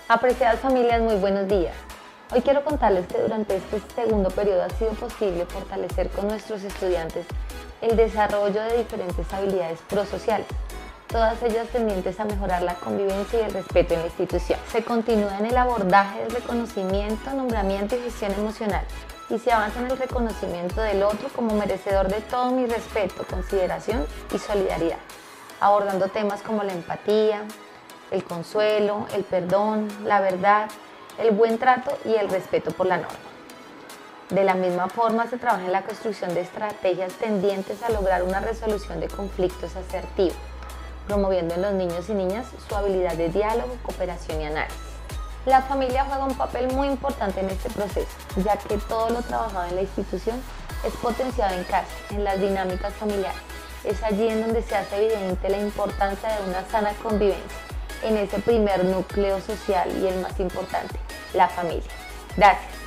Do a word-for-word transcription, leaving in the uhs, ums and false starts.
Apreciadas familias, muy buenos días. Hoy quiero contarles que durante este segundo periodo ha sido posible fortalecer con nuestros estudiantes el desarrollo de diferentes habilidades prosociales, todas ellas tendientes a mejorar la convivencia y el respeto en la institución. Se continúa en el abordaje del reconocimiento, nombramiento y gestión emocional, y se avanza en el reconocimiento del otro como merecedor de todo mi respeto, consideración y solidaridad, abordando temas como la empatía, el consuelo, el perdón, la verdad, el buen trato y el respeto por la norma. De la misma forma, se trabaja en la construcción de estrategias tendientes a lograr una resolución de conflictos asertiva, promoviendo en los niños y niñas su habilidad de diálogo, cooperación y análisis. La familia juega un papel muy importante en este proceso, ya que todo lo trabajado en la institución es potenciado en casa, en las dinámicas familiares. Es allí en donde se hace evidente la importancia de una sana convivencia, en ese primer núcleo social y el más importante, la familia. Gracias.